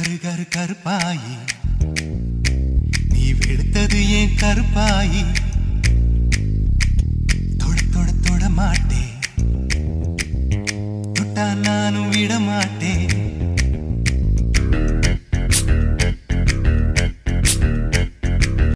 கரு கரு கருப்பாயி நீ வெளுத்தது ஏன் கருப்பாயி தொட தொட தொட மாட்டே தொட்டா நானும் விட மாட்டேன்